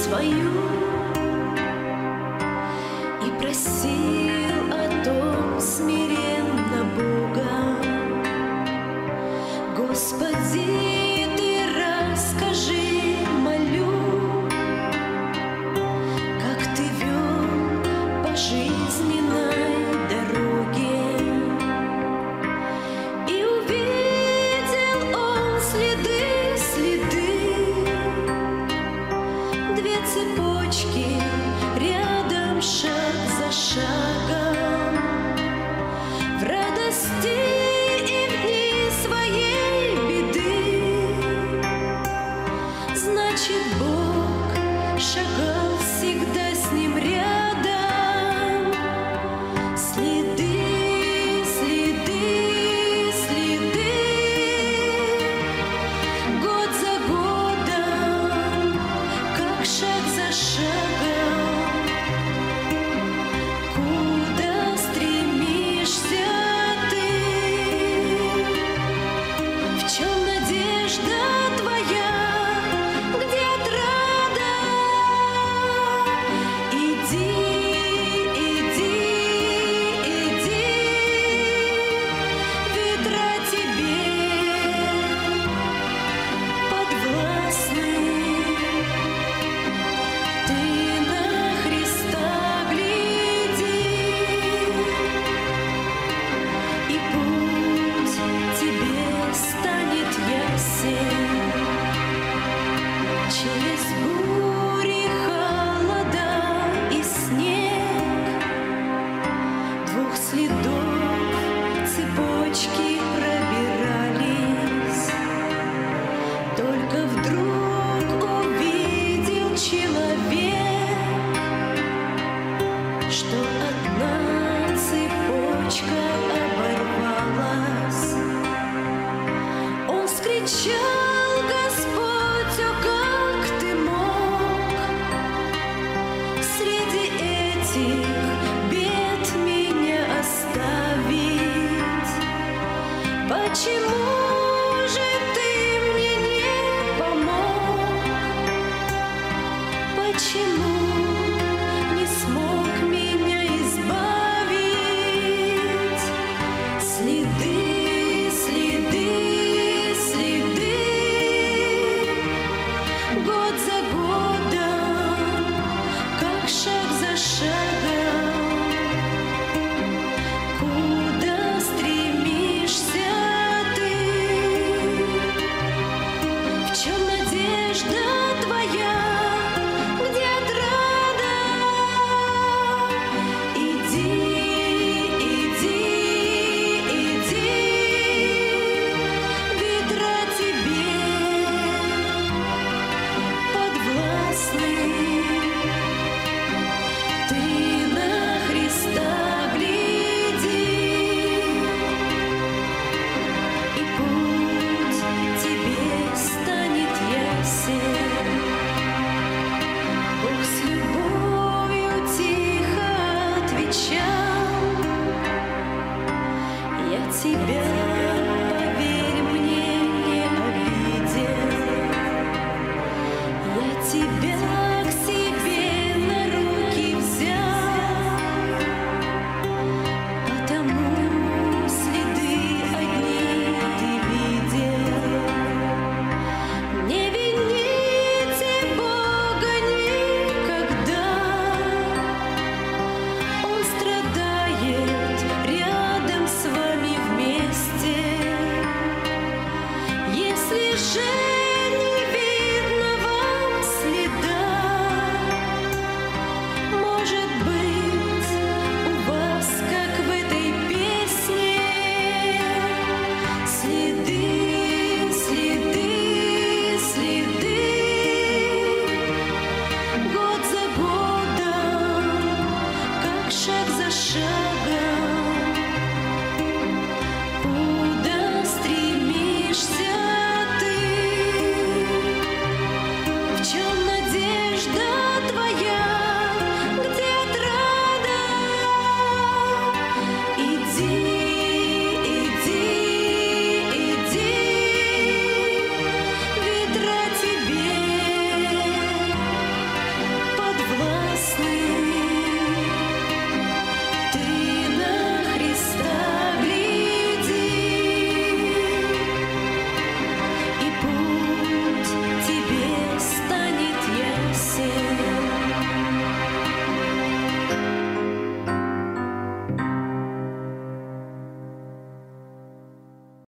свою и просил о том смиренно Бога. Господи, Ты расскажи, молю, как Ты вел по жизненной дороге. И увидел он следы, две цепочки рядом, шаг за шагом, в радости и в дни своей беды. Значит, Бог шагал всегда с ним рядом. Следы, следы, следы, год за годом, как шаг за шагом. Куда стремишься ты? В чем надежда твоя? Где отрада? Иди, иди, иди, ветра тебе подвластны. Ты на Христа гляди, и путь тебе станет ясен. Через бури, холода и снег двух следов цепочки пробирались. Только вдруг увидел человек, что одна цепочка оборвалась. Он вскричал: Господь, о, как Ты мог среди этих бед меня оставить? Почему же Ты мне не помог? Почему?